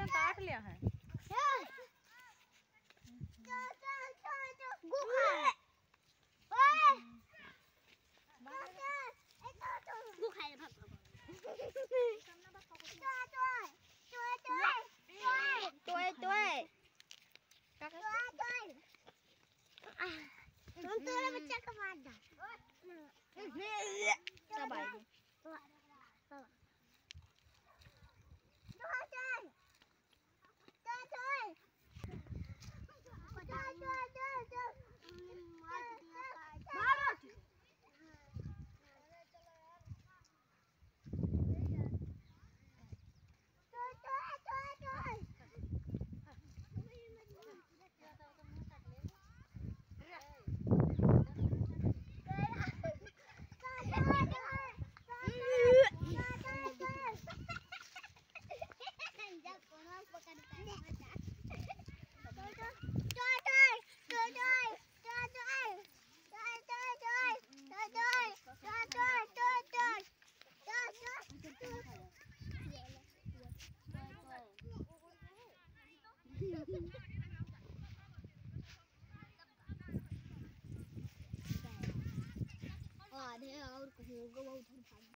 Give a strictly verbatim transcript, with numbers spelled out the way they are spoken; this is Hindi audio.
काट लिया है। tôi tôi Don't throw the bच्चा का मार दो। सब आएगी। आधे और होगा बहुत